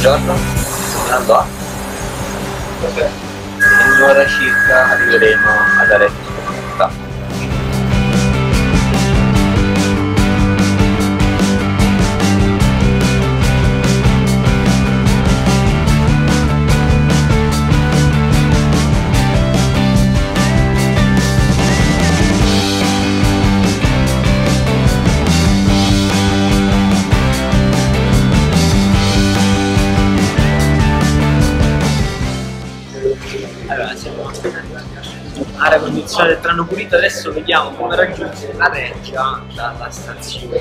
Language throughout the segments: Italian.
buongiorno, andando a in un'ora circa arriveremo ad Arezzo. Allora, siamo area condizionata del treno pulito, adesso vediamo come raggiungere la Reggia dalla stazione.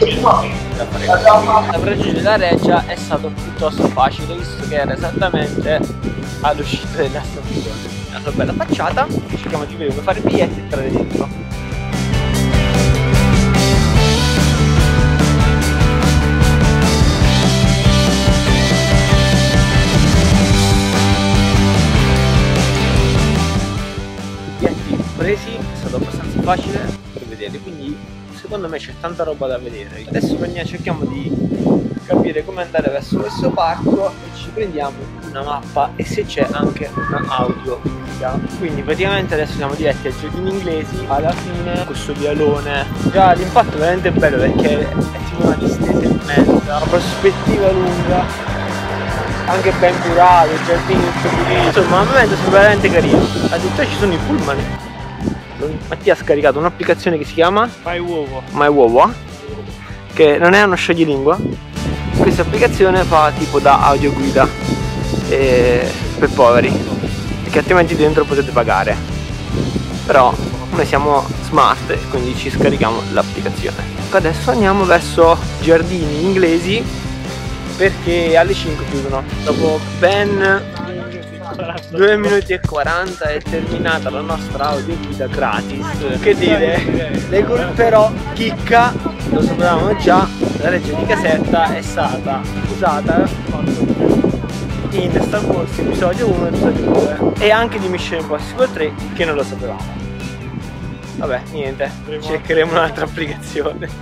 Per raggiungere la Reggia è stato piuttosto facile, visto che era esattamente all'uscita della stazione. La sua bella facciata, cerchiamo di vedere come fare i biglietti e entrare dentro. Presi, è stato abbastanza facile per vedere, quindi secondo me c'è tanta roba da vedere. Adesso cerchiamo di capire come andare verso questo parco e ci prendiamo una mappa e se c'è anche una audio guida. Quindi praticamente adesso siamo diretti ai giardini inglesi, alla fine questo vialone. Già l'impatto è veramente bello perché è tipo una distesa immensa, una prospettiva lunga, anche ben curato, i giardini puliti, insomma un momento veramente carino. Addirittura ci sono i pullman. Mattia ha scaricato un'applicazione che si chiama MyWowo, che non è uno scioglilingua. Questa applicazione fa tipo da audioguida per poveri, perché altrimenti dentro potete pagare. Però noi siamo smart e quindi ci scarichiamo l'applicazione. Adesso andiamo verso giardini inglesi perché alle 5 chiudono. Dopo ben 2 minuti e 40 è terminata la nostra audioguida gratis. Che dire, però chicca, lo sapevamo già, la Reggia di Caserta è stata usata in Star Wars episodio 1 e episodio 2 e anche di Mission Impossible 3, che non lo sapevamo. Vabbè, niente, cercheremo un'altra applicazione.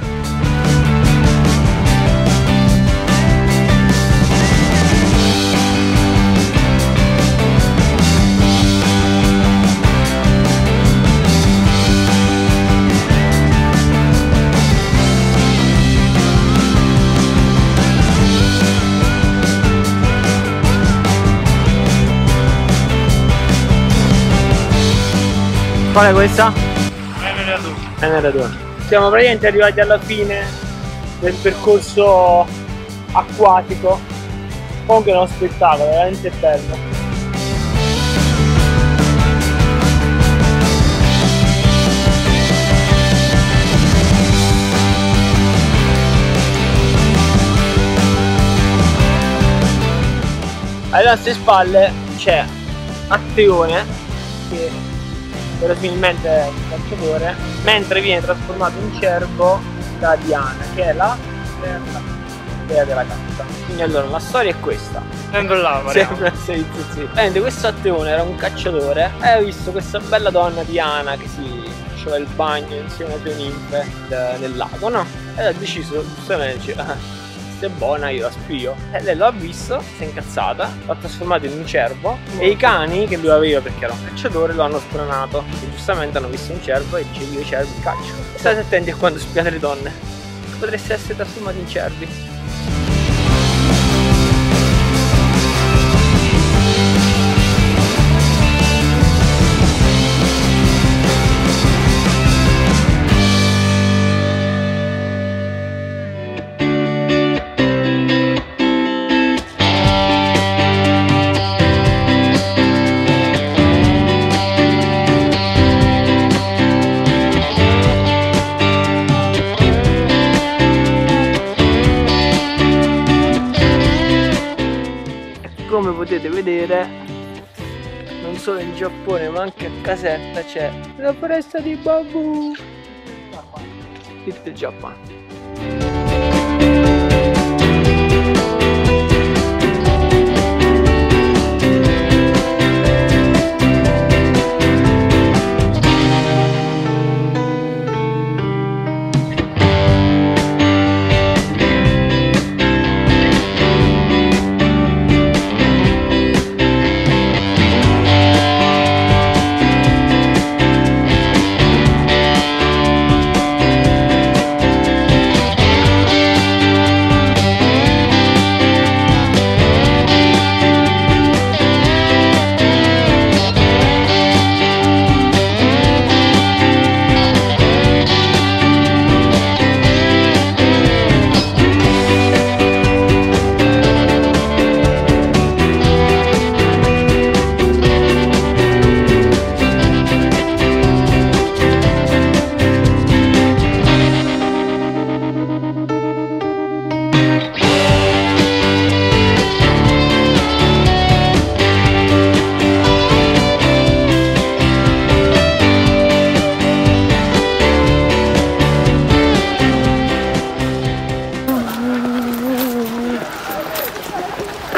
Qual è questa? Eneraduna. Siamo praticamente arrivati alla fine del percorso acquatico. Comunque è uno spettacolo, veramente bello. Alle nostre spalle c'è Atteone, che verosimilmente è un cacciatore, mentre viene trasformato in cervo da Diana, che è la dea della caccia. Quindi allora la storia è questa. Sempre là, sempre sì. Questo Atteone era un cacciatore e ha visto questa bella donna Diana che si faceva il bagno insieme alle ninfe nel lago, no? E ha deciso, giustamente, è buona, io la spio. E lei lo ha visto, si è incazzata, l'ha trasformato in un cervo e i cani che lui aveva, perché era un cacciatore, lo hanno sbranato e giustamente hanno visto un cervo e dice: io i cervi caccio. State attenti a quando spiate le donne, potreste essere trasformati in cervi. Come potete vedere, non solo in Giappone ma anche a Caserta c'è la foresta di bambù. Little Japan.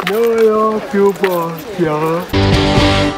Non ho più voglia.